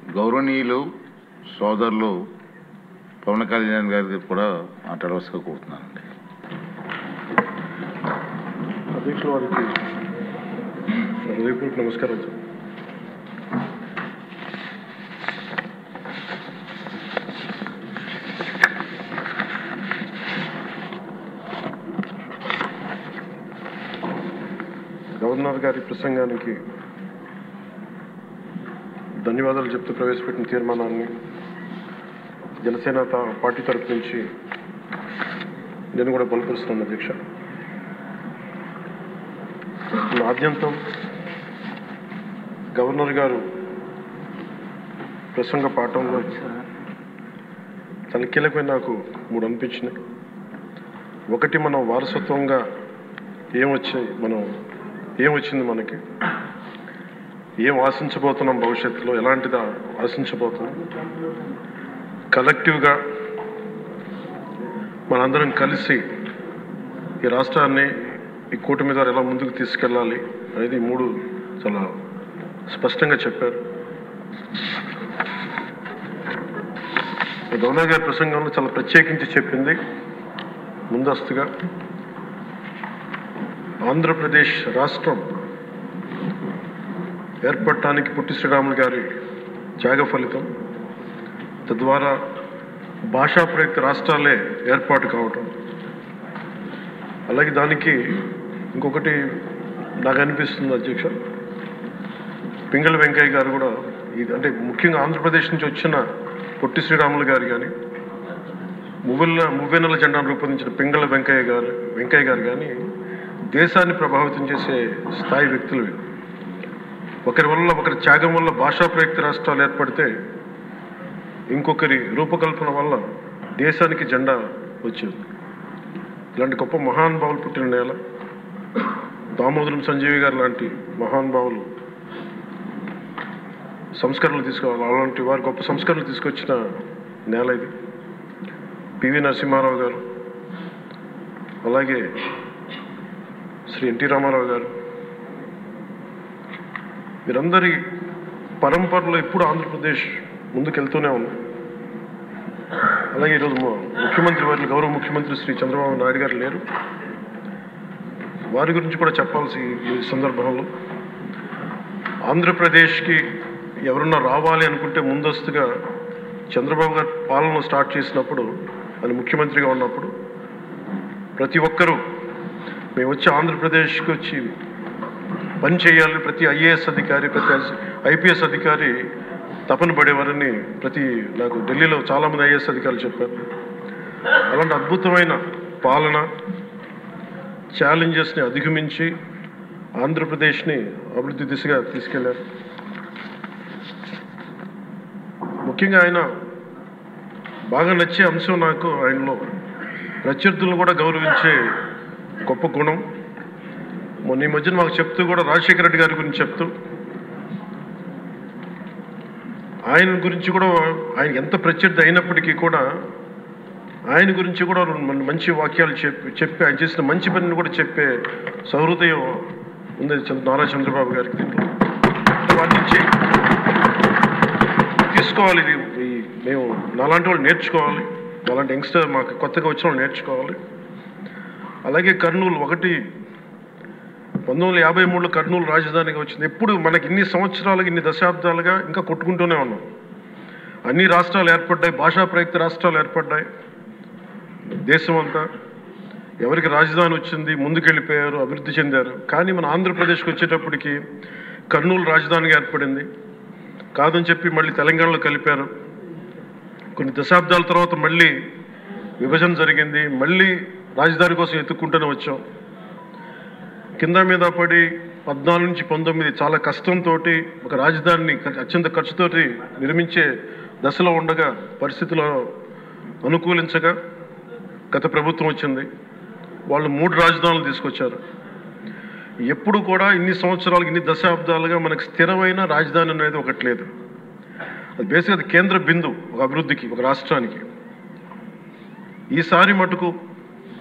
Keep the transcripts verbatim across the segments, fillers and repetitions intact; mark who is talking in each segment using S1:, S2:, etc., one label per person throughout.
S1: గౌరవనీయులు సోదరులు పవన్ కళ్యాణ్ గారికి కూడా మాట్లాడవలసిగా కోరుతున్నానండి.
S2: అధ్యక్షుల వారికి హృదయపూర్వక నమస్కారం సార్. గవర్నర్ గారి ప్రసంగానికి ధన్యవాదాలు చెప్తూ ప్రవేశపెట్టిన తీర్మానాన్ని జనసేన పార్టీ తరఫు నుంచి నేను కూడా బలపరుస్తున్నాను అధ్యక్ష. ఆద్యంతం గవర్నర్ గారు ప్రసంగ పాఠంలో చాలా కీలకమైన నాకు మూడు అనిపించినాయి. ఒకటి, మనం వారసత్వంగా ఏమొచ్చాయి, మనం ఏమొచ్చింది, మనకి ఏం ఆశించబోతున్నాం, భవిష్యత్తులో ఎలాంటిది ఆశించబోతున్నాం, కలెక్టివ్గా మనందరం కలిసి ఈ రాష్ట్రాన్ని ఈ కూటమి ద్వారా ఎలా ముందుకు తీసుకెళ్ళాలి అనేది మూడు చాలా స్పష్టంగా చెప్పారు. గవర్నర్ గారి ప్రసంగంలో చాలా ప్రత్యేకించి చెప్పింది ముందస్తుగా ఆంధ్రప్రదేశ్ రాష్ట్రం ఏర్పడటానికి పొట్టి శ్రీరాములు గారి త్యాగ ఫలితం, తద్వారా భాషా ప్రయుక్త రాష్ట్రాలే ఏర్పాటు కావటం. అలాగే దానికి ఇంకొకటి నాకు అనిపిస్తుంది అధ్యక్ష, పింగళ వెంకయ్య గారు కూడా ఇది అంటే ముఖ్యంగా ఆంధ్రప్రదేశ్ నుంచి వచ్చిన పొట్టి శ్రీరాములు గారు కానీ, మువ్వెల మువ్వెన్నెల జెండాను రూపొందించిన పింగళ వెంకయ్య గారు వెంకయ్య గారు కానీ దేశాన్ని ప్రభావితం చేసే స్థాయి వ్యక్తులు. ఒకరి వల్ల ఒకరి త్యాగం వల్ల భాషా ప్రయుక్త రాష్ట్రాలు ఏర్పడితే ఇంకొకరి రూపకల్పన వల్ల దేశానికి జెండా వచ్చింది. ఇలాంటి గొప్ప మహానుభావులు పుట్టిన నేల. దామోదరం సంజీవి గారు లాంటి మహానుభావులు సంస్కరణలు తీసుకోవాలి, అలాంటి వారు గొప్ప సంస్కరణలు తీసుకొచ్చిన నేల ఇది. పివి నరసింహారావు గారు, అలాగే శ్రీ ఎన్టీ రామారావు గారు, వీరందరి పరంపరలో ఎప్పుడు ఆంధ్రప్రదేశ్ ముందుకెళ్తూనే ఉంది. అలాగే ఈరోజు ముఖ్యమంత్రి వారి గౌరవ ముఖ్యమంత్రి శ్రీ చంద్రబాబు నాయుడు గారు లేరు, వారి గురించి కూడా చెప్పాల్సి ఈ సందర్భంలో. ఆంధ్రప్రదేశ్కి ఎవరన్నా రావాలి అనుకుంటే ముందస్తుగా చంద్రబాబు గారు పాలన స్టార్ట్ చేసినప్పుడు, ఆయన ముఖ్యమంత్రిగా ఉన్నప్పుడు ప్రతి ఒక్కరూ మేము వచ్చి ఆంధ్రప్రదేశ్కి వచ్చి పని చేయాలని ప్రతి ఐఏఎస్ అధికారి, ప్రతి ఐపీఎస్ అధికారి తపన పడేవారని ప్రతి నాకు ఢిల్లీలో చాలామంది ఐఏఎస్ అధికారులు చెప్పారు. అలాంటి అద్భుతమైన పాలన, ఛాలెంజెస్ని అధిగమించి ఆంధ్రప్రదేశ్ని అభివృద్ధి దిశగా తీసుకెళ్లారు. ముఖ్యంగా ఆయన బాగా నచ్చే అంశం నాకు ఆయనలో ప్రత్యర్థులను కూడా గౌరవించే గొప్ప గుణం. మొన్న ఈ మధ్యన మాకు చెప్తూ కూడా రాజశేఖర రెడ్డి గారి గురించి చెప్తూ ఆయన గురించి కూడా, ఆయన ఎంత ప్రత్యర్థి అయినప్పటికీ కూడా ఆయన గురించి కూడా మంచి వాక్యాలు చెప్పి చెప్పి ఆయన చేసిన మంచి పనిని కూడా చెప్పే సహృదయం ఉంది నారా చంద్రబాబు గారికి. వాటి నుంచి తీసుకోవాలి, ఇది మేము నాలాంటి వాళ్ళు నేర్చుకోవాలి, అలాంటి యంగ్స్టర్ మాకు కొత్తగా వచ్చిన వాళ్ళు నేర్చుకోవాలి. అలాగే కర్నూలు ఒకటి పంతొమ్మిది వందల యాభై మూడులో కర్నూలు రాజధానిగా వచ్చింది. ఎప్పుడు మనకి ఇన్ని సంవత్సరాలుగా ఇన్ని దశాబ్దాలుగా ఇంకా కొట్టుకుంటూనే ఉన్నాం. అన్ని రాష్ట్రాలు ఏర్పడ్డాయి, భాషా ప్రయుక్త రాష్ట్రాలు ఏర్పడ్డాయి. దేశం అంతా ఎవరికి రాజధాని వచ్చింది, ముందుకెళ్ళిపోయారు, అభివృద్ధి చెందారు. కానీ మన ఆంధ్రప్రదేశ్కి వచ్చేటప్పటికి కర్నూలు రాజధానిగా ఏర్పడింది. కాదని చెప్పి మళ్ళీ తెలంగాణలో కలిపారు. కొన్ని దశాబ్దాల తర్వాత మళ్ళీ విభజన జరిగింది, మళ్ళీ రాజధాని కోసం ఎత్తుక్కుంటూనే వచ్చాం. కింద మీద పడి పద్నాలుగు నుంచి పంతొమ్మిది చాలా కష్టంతో ఒక రాజధానిని అత్యంత ఖర్చుతోటి నిర్మించే దశలో ఉండగా పరిస్థితులు అనుకూలించగా గత ప్రభుత్వం వచ్చింది. వాళ్ళు మూడు రాజధానులు తీసుకొచ్చారు. ఎప్పుడు కూడా ఇన్ని సంవత్సరాలు ఇన్ని దశాబ్దాలుగా మనకు స్థిరమైన రాజధాని అనేది ఒకటి లేదు. అది బేసిక్గా అది కేంద్ర బిందు ఒక అభివృద్ధికి, ఒక రాష్ట్రానికి. ఈసారి మటుకు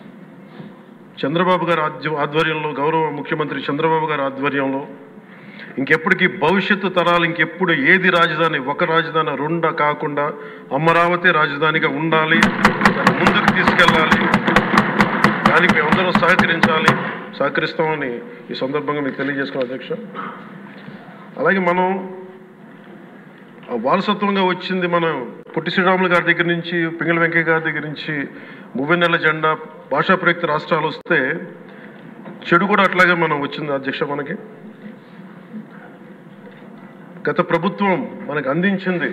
S2: చంద్రబాబు గారి ఆధ్వర్యంలో, గౌరవ ముఖ్యమంత్రి చంద్రబాబు గారి ఆధ్వర్యంలో ఇంకెప్పటికీ భవిష్యత్తు తరాలు ఇంకెప్పుడు ఏది రాజధాని, ఒక రాజధాని రెండా కాకుండా అమరావతి రాజధానిగా ఉండాలి, ముందుకు తీసుకెళ్ళాలి. దానికి మేమందరం సహకరించాలి, సహకరిస్తామని ఈ సందర్భంగా మీకు తెలియజేసుకున్నాం అధ్యక్ష. అలాగే మనం వారసత్వంగా వచ్చింది మనం పొట్టి శ్రీరాములు గారి దగ్గర నుంచి, పింగళ వెంకయ్య గారి దగ్గర నుంచి మువ్వెన్నెల జెండా, భాషా ప్రయుక్త రాష్ట్రాలు వస్తే చెడు కూడా అట్లాగే మనం వచ్చింది అధ్యక్ష. మనకి గత ప్రభుత్వం మనకు అందించింది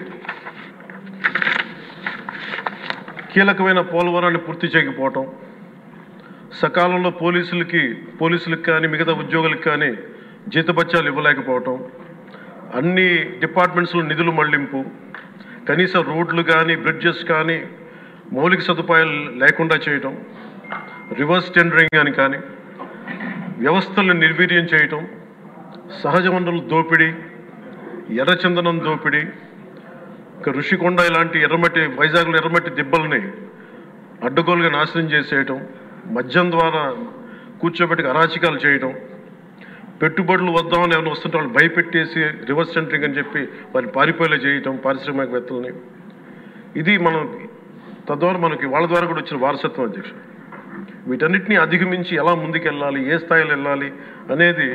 S2: కీలకమైన పోలవరాన్ని పూర్తి చేయకపోవటం, సకాలంలో పోలీసులకి పోలీసులకు కానీ మిగతా ఉద్యోగులకు కానీ జీతభత్యాలు ఇవ్వలేకపోవటం, అన్ని డిపార్ట్మెంట్స్లో నిధులు మళ్లింపు, కనీస రోడ్లు కానీ బ్రిడ్జెస్ కానీ మౌలిక సదుపాయాలు లేకుండా చేయటం, రివర్స్ టెండరింగ్ అని కానీ వ్యవస్థలను నిర్వీర్యం చేయటం, సహజ వనరుల దోపిడీ, ఎర్రచందనం దోపిడీ, ఇక ఋషికొండ ఇలాంటి ఎర్రమట్టి, వైజాగ్లో ఎర్రమట్టి దిబ్బల్ని అడ్డగోలుగా నాశనం చేసేయటం, మద్యం ద్వారా కూర్చోబెట్టి అరాచకాలు చేయటం, పెట్టుబడులు వద్దామని ఏమైనా వస్తుంటే వాళ్ళు భయపెట్టేసి రివర్స్ టెండరింగ్ అని చెప్పి వారిని పారిపోయేలా చేయటం పారిశ్రామికవేత్తలని. ఇది మనం తద్వారా మనకి వాళ్ళ ద్వారా కూడా వచ్చిన వారసత్వం అధ్యక్ష. వీటన్నిటిని అధిగమించి ఎలా ముందుకెళ్ళాలి, ఏ స్థాయిలో వెళ్ళాలి అనేది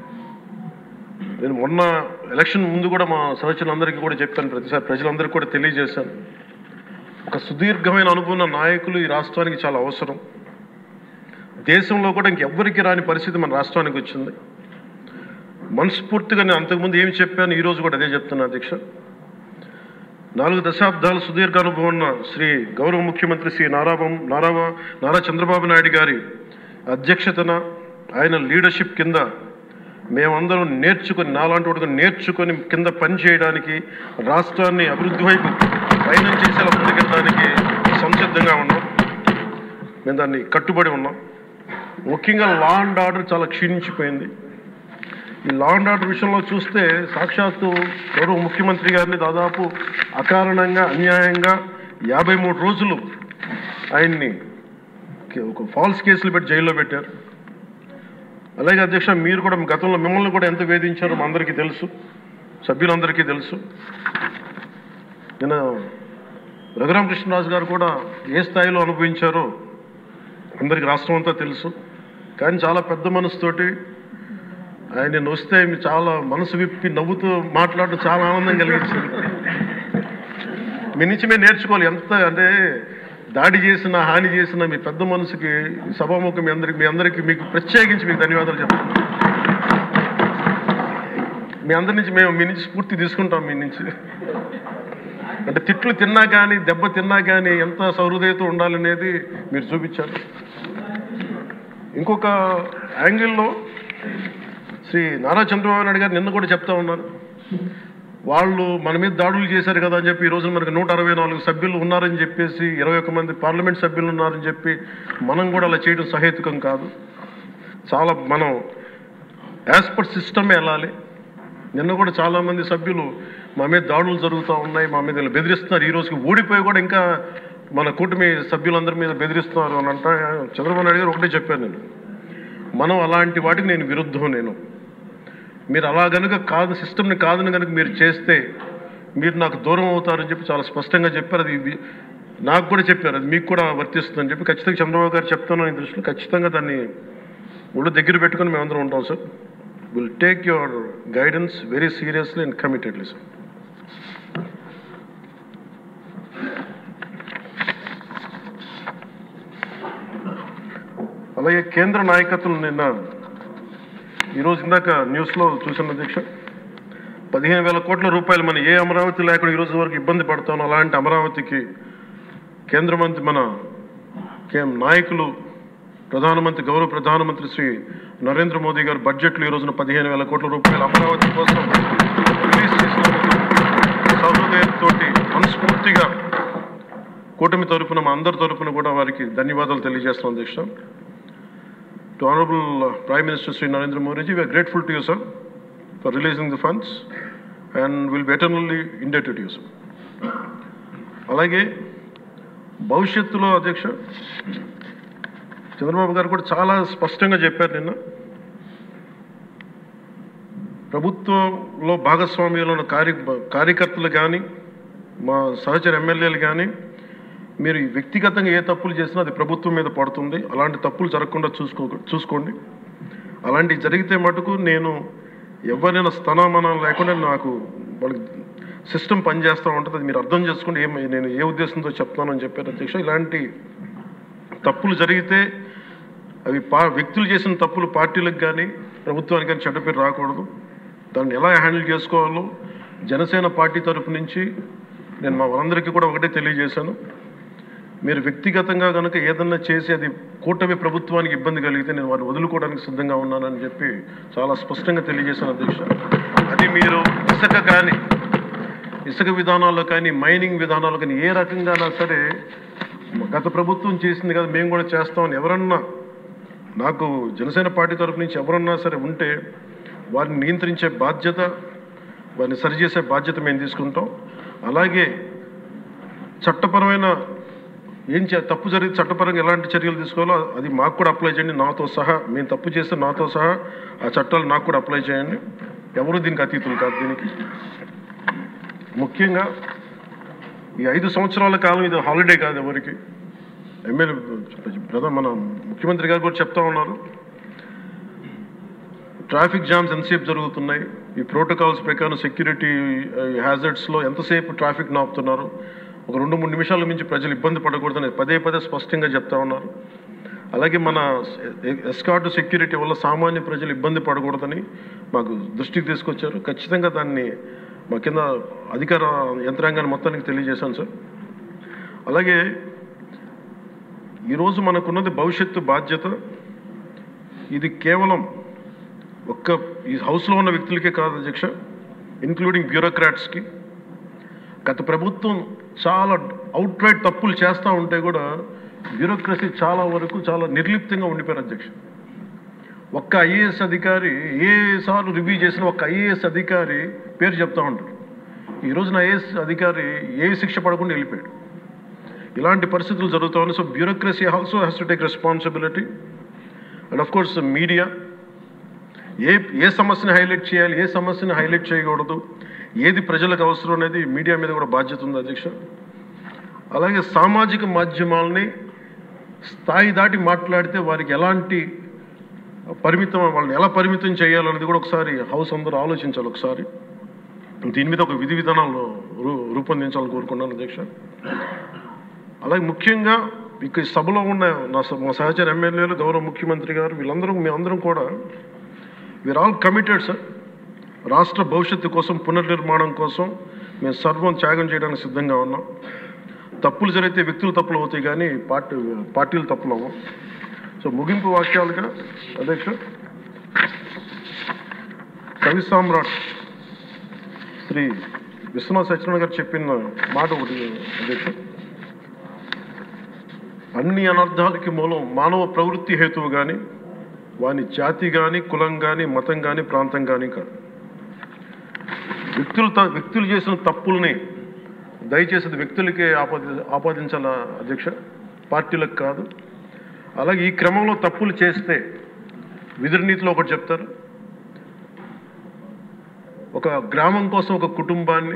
S2: నేను మొన్న ఎలక్షన్ ముందు కూడా మా సహచరులందరికీ కూడా చెప్పాను, ప్రతిసారి ప్రజలందరికీ కూడా తెలియజేశాను. ఒక సుదీర్ఘమైన అనుభవం నాయకులు ఈ రాష్ట్రానికి చాలా అవసరం. దేశంలో కూడా ఇంకెవ్వరికి రాని పరిస్థితి మన రాష్ట్రానికి వచ్చింది. మనస్ఫూర్తిగా నేను అంతకుముందు ఏమి చెప్పాను, ఈరోజు కూడా అదే చెప్తున్నా అధ్యక్ష. నాలుగు దశాబ్దాల సుదీర్ఘ అనుభవం ఉన్న శ్రీ గౌరవ ముఖ్యమంత్రి శ్రీ నారాబం నారా నారా చంద్రబాబు నాయుడు గారి అధ్యక్షతన, ఆయన లీడర్షిప్ కింద మేమందరం నేర్చుకొని, నాలాంటి వాడుగా నేర్చుకొని కింద పని చేయడానికి, రాష్ట్రాన్ని అభివృద్ధి వైపు పయనం చేసేలా ముందుకెళ్ళడానికి సంసిద్ధంగా ఉన్నాం. మేము దాన్ని కట్టుబడి ఉన్నాం. ముఖ్యంగా లా అండ్ ఆర్డర్ చాలా క్షీణించిపోయింది. ఈ లా అండ్ ఆర్డర్ విషయంలో చూస్తే సాక్షాత్తు గౌరవ ముఖ్యమంత్రి గారిని దాదాపు అకారణంగా అన్యాయంగా యాభై మూడు రోజులు ఆయన్ని ఒక ఫాల్స్ కేసులు పెట్టి జైల్లో పెట్టారు. అలాగే అధ్యక్ష, మీరు కూడా గతంలో మిమ్మల్ని కూడా ఎంత వేధించారో మా అందరికీ తెలుసు, సభ్యులందరికీ తెలుసు. నేను రఘురామకృష్ణరాజు గారు కూడా ఏ స్థాయిలో అనుభవించారో అందరికీ రాష్ట్రం అంతా తెలుసు. కానీ చాలా పెద్ద మనసుతోటి ఆయన వస్తే చాలా మనసు విప్పి నవ్వుతూ మాట్లాడడం చాలా ఆనందం కలిగించింది. మీ నుంచి మేము నేర్చుకోవాలి. ఎంత అంటే దాడి చేసిన, హాని చేసిన మీ పెద్ద మనసుకి సభాముఖం మీ అందరికి మీ అందరికీ మీకు ప్రత్యేకించి మీకు ధన్యవాదాలు చెప్తాను. మీ అందరి నుంచి మేము మీ నుంచి స్ఫూర్తి తీసుకుంటాం. మీ నుంచి అంటే తిట్లు తిన్నా కానీ, దెబ్బ తిన్నా కానీ ఎంత సహృదయతో ఉండాలనేది మీరు చూపించారు. ఇంకొక యాంగిల్లో శ్రీ నారా చంద్రబాబు నాయుడు గారు నిన్న కూడా చెప్తా ఉన్నారు, వాళ్ళు మన మీద దాడులు చేశారు కదా అని చెప్పి ఈ రోజు మనకు నూట అరవై నాలుగు సభ్యులు ఉన్నారని చెప్పేసి, ఇరవై ఒక్క మంది పార్లమెంట్ సభ్యులు ఉన్నారని చెప్పి మనం కూడా అలా చేయడం సహేతుకం కాదు. చాలా మనం యాజ్ పర్ సిస్టమే వెళ్ళాలి. నిన్న కూడా చాలామంది సభ్యులు మా మీద దాడులు జరుగుతూ ఉన్నాయి, మా మీద బెదిరిస్తున్నారు, ఈ రోజుకి ఓడిపోయి కూడా ఇంకా మన కూటమి సభ్యులందరి మీద బెదిరిస్తున్నారు అని అంటే, చంద్రబాబు నాయుడు గారు ఒకటే చెప్పాను నేను, మనం అలాంటి వాటికి నేను విరుద్ధం. నేను మీరు అలా కనుక కాదు, సిస్టమ్ని కాదని కనుక మీరు చేస్తే మీరు నాకు దూరం అవుతారని చెప్పి చాలా స్పష్టంగా చెప్పారు. అది నాకు కూడా చెప్పారు, అది మీకు కూడా వర్తిస్తుందని చెప్పి. ఖచ్చితంగా చంద్రబాబు గారు చెప్తాను ఈ దృష్టిలో ఖచ్చితంగా దాన్ని ఒళ్ళు దగ్గర పెట్టుకొని మేమందరం ఉంటాం sir. Will take your guidance very seriously and committedly sir. అలాగే కేంద్ర నాయకత్వం నిన్న ఈరోజు ఇందాక న్యూస్లో చూసిన అధ్యక్ష, పదిహేను వేల కోట్ల రూపాయలు మన ఏ అమరావతి లేకుండా ఈరోజు వరకు ఇబ్బంది పడతాం, అలాంటి అమరావతికి కేంద్ర మంత్రి మన నాయకులు ప్రధానమంత్రి గౌరవ ప్రధానమంత్రి శ్రీ నరేంద్ర మోదీ గారు బడ్జెట్లో ఈ రోజున పదిహేను వేల కోట్ల రూపాయలు అమరావతి కోసం రిలీజ్ చేసినందుకు సహృదయంతో మనస్ఫూర్తిగా కూటమి తరపున మా అందరి తరపున కూడా వారికి ధన్యవాదాలు తెలియజేస్తాం అధ్యక్ష. To Honorable uh, Prime Minister Sri Narendra Modi ji, we are grateful to you, sir, for releasing the funds and will be eternally indebted to you, sir. అలాగే భవిష్యత్తులో అధ్యక్ష చంద్రబాబు గారు కూడా చాలా స్పష్టంగా చెప్పారు నిన్న, ప్రభుత్వంలో భాగస్వామ్యంలో ఉన్న కార్య కార్యకర్తలు కానీ మా సహచర ఎమ్మెల్యేలు కానీ మీరు వ్యక్తిగతంగా ఏ తప్పులు చేసినా అది ప్రభుత్వం మీద పడుతుంది. అలాంటి తప్పులు జరగకుండా చూసుకో చూసుకోండి అలాంటివి జరిగితే మటుకు నేను ఎవరైనా స్థనామానం లేకుండా నాకు వాళ్ళకి సిస్టమ్ పనిచేస్తూ ఉంటుంది. అది మీరు అర్థం చేసుకోండి ఏం నేను ఏ ఉద్దేశంతో చెప్తానని చెప్పారు అధ్యక్ష. ఇలాంటి తప్పులు జరిగితే అవి పా వ్యక్తులు చేసిన తప్పులు పార్టీలకు కానీ ప్రభుత్వానికి కానీ చెడ్డ పేరు రాకూడదు. దాన్ని ఎలా హ్యాండిల్ చేసుకోవాలో జనసేన పార్టీ తరపు నుంచి నేను మా వాళ్ళందరికీ కూడా ఒకటే తెలియజేశాను. మీరు వ్యక్తిగతంగా కనుక ఏదన్నా చేసి అది కూటమి ప్రభుత్వానికి ఇబ్బంది కలిగితే నేను వారిని వదులుకోవడానికి సిద్ధంగా ఉన్నానని చెప్పి చాలా స్పష్టంగా తెలియజేశాను అధ్యక్ష. అది మీరు ఇసుక కానీ ఇసుక విధానాల్లో కానీ మైనింగ్ విధానాల్లో కానీ ఏ రకంగానా సరే గత ప్రభుత్వం చేసింది కదా మేము కూడా చేస్తామని ఎవరన్నా నాకు జనసేన పార్టీ తరపు నుంచి ఎవరన్నా సరే ఉంటే వారిని నియంత్రించే బాధ్యత వారిని సరిచేసే బాధ్యత మేము తీసుకుంటాం. అలాగే చట్టపరమైన ఏం చే తప్పు జరిగితే చట్టపరంగా ఎలాంటి చర్యలు తీసుకోవాలో అది మాకు కూడా అప్లై చేయండి. నాతో సహా మేము తప్పు చేస్తే నాతో సహా ఆ చట్టాలు నాకు కూడా అప్లై చేయండి. ఎవరు దీనికి అతీతులు కాదు. దీనికి ముఖ్యంగా ఈ ఐదు సంవత్సరాల కాలం ఇది హాలిడే కాదు ఎవరికి. ఎమ్మెల్యే ప్రధాన మన ముఖ్యమంత్రి గారు కూడా చెప్తా ఉన్నారు ట్రాఫిక్ జామ్స్ ఎంతసేపు జరుగుతున్నాయి, ఈ ప్రోటోకాల్స్ ప్రకారం సెక్యూరిటీ హ్యాజర్డ్స్లో ఎంతసేపు ట్రాఫిక్ నాపుతున్నారు, ఒక రెండు మూడు నిమిషాల నుంచి ప్రజలు ఇబ్బంది పడకూడదని పదే పదే స్పష్టంగా చెప్తా ఉన్నారు. అలాగే మన ఎస్కార్ట్ సెక్యూరిటీ వల్ల సామాన్య ప్రజలు ఇబ్బంది పడకూడదని మాకు దృష్టికి తీసుకొచ్చారు. ఖచ్చితంగా దాన్ని మా కింద అధికార యంత్రాంగాన్ని మొత్తానికి తెలియజేశాను సార్. అలాగే ఈరోజు మనకున్నది భవిష్యత్తు బాధ్యత. ఇది కేవలం ఒక్క ఈ హౌస్లో ఉన్న వ్యక్తులకే కాదు అధ్యక్ష, ఇన్క్లూడింగ్ బ్యూరోక్రాట్స్కి. గత ప్రభుత్వం చాలా అవుట్ రైట్ తప్పులు చేస్తూ ఉంటే కూడా బ్యూరోక్రసీ చాలా వరకు చాలా నిర్లిప్తంగా ఉండిపోయారు అధ్యక్ష. ఒక్క ఐఏఎస్ అధికారి ఏసార్లు రివ్యూ చేసిన ఒక్క ఐఏఎస్ అధికారి పేరు చెప్తా ఉంటారు. ఈ రోజున ఐఏఎస్ అధికారి ఏ శిక్ష పడకుండా వెళ్ళిపోయాడు. ఇలాంటి పరిస్థితులు జరుగుతూ ఉన్నాయి. So bureaucracy also has to take responsibility. And of course media ఏ ఏ సమస్యని హైలైట్ చేయాలి, ఏ సమస్యని హైలైట్ చేయకూడదు, ఏది ప్రజలకు అవసరం అనేది మీడియా మీద కూడా బాధ్యత ఉంది అధ్యక్ష. అలాగే సామాజిక మాధ్యమాలని స్థాయి దాటి మాట్లాడితే వారికి ఎలాంటి పరిమితం వాళ్ళని ఎలా పరిమితం చేయాలనేది కూడా ఒకసారి హౌస్ అందరూ ఆలోచించాలి. ఒకసారి దీని మీద ఒక విధి విధానాలు రూ రూపొందించాలని కోరుకున్నాను అధ్యక్ష. అలాగే ముఖ్యంగా ఇక సభలో ఉన్న నా మా సహచర ఎమ్మెల్యేలు గౌరవ ముఖ్యమంత్రి గారు వీళ్ళందరూ మేమందరం కూడా వీఆర్ ఆల్ కమిటెడ్ సార్. రాష్ట్ర భవిష్యత్తు కోసం పునర్నిర్మాణం కోసం మేము సర్వం త్యాగం చేయడానికి సిద్ధంగా ఉన్నాం. తప్పులు జరిగితే వ్యక్తులు తప్పులు అవుతాయి కానీ పార్టీ పార్టీలు తప్పులు అవ్వం. సో ముగింపు వాక్యాలుగా అధ్యక్ష కవి సామ్రాట్ శ్రీ విశ్వనాథ్ సత్యనారాయణ గారు చెప్పిన మాట ఒకటి అధ్యక్ష. అన్ని అనర్థాలకి మూలం మానవ ప్రవృత్తి హేతువు కానీ వాని జాతి కానీ కులం కానీ మతం కానీ ప్రాంతం కానీ కాదు. వ్యక్తులు వ్యక్తులు చేసిన తప్పుల్ని దయచేసి వ్యక్తులకే ఆపాది ఆపాదించాల అధ్యక్ష, పార్టీలకు కాదు. అలాగే ఈ క్రమంలో తప్పులు చేస్తే విధునీతిలో ఒకటి చెప్తారు, ఒక గ్రామం కోసం ఒక కుటుంబాన్ని,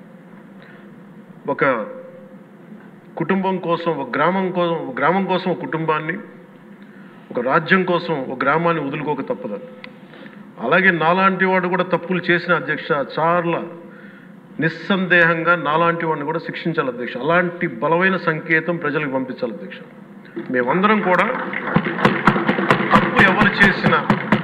S2: ఒక కుటుంబం కోసం ఒక గ్రామం కోసం గ్రామం కోసం ఒక కుటుంబాన్ని, ఒక రాజ్యం కోసం ఒక గ్రామాన్ని వదులుకోక తప్పదు. అలాగే నాలాంటి వాడు కూడా తప్పులు చేసిన అధ్యక్ష చాలా నిస్సందేహంగా నాలాంటి వాడిని కూడా శిక్షించాలి అధ్యక్ష. అలాంటి బలమైన సంకేతం ప్రజలకు పంపించాలి అధ్యక్ష. మేమందరం కూడా తప్పు ఎవరు చేసినా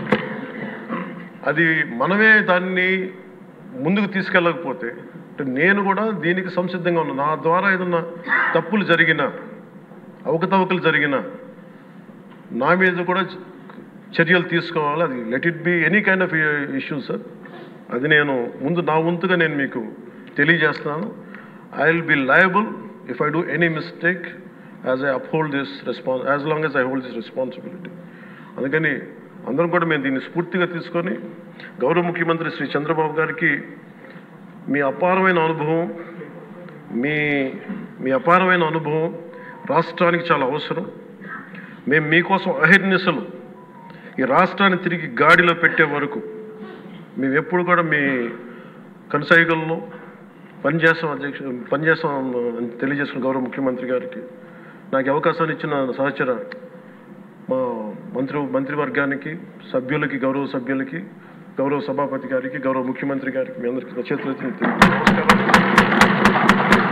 S2: అది మనమే దాన్ని ముందుకు తీసుకెళ్ళకపోతే నేను కూడా దీనికి సంసిద్ధంగా ఉన్నాను. నా ద్వారా ఏదన్నా తప్పులు జరిగినా అవకతవకలు జరిగినా నా మీద కూడా చర్యలు తీసుకోవాలి. అది let it be any kind of issue sir. అది నేను ముందు నా వంతుగా నేను మీకు తెలియజేస్తున్నాను. I will be liable if I do any mistake as I uphold this response as long as I hold this responsibility. అందుకని అందరం కూడా మేము దీన్ని స్ఫూర్తిగా తీసుకొని గౌరవ ముఖ్యమంత్రి శ్రీ చంద్రబాబు గారికి మీ అపారమైన అనుభవం మీ మీ అపారమైన అనుభవం రాష్ట్రానికి చాలా అవసరం. మేము మీకోసం అహర్నిశలు ఈ రాష్ట్రాన్ని తిరిగి గాడిలో పెట్టే వరకు మేము ఎప్పుడు కూడా మీ కనసాయిగల్లో పనిచేస్తాం అధ్యక్ష పనిచేస్తాం అని తెలియజేసుకున్న గౌరవ ముఖ్యమంత్రి గారికి నాకు అవకాశాన్ని ఇచ్చిన సహచర మా మంత్రి మంత్రివర్గానికి సభ్యులకి గౌరవ సభ్యులకి గౌరవ సభాపతి గారికి గౌరవ ముఖ్యమంత్రి గారికి మీ అందరికీ చేతులెత్తి నమస్కారం.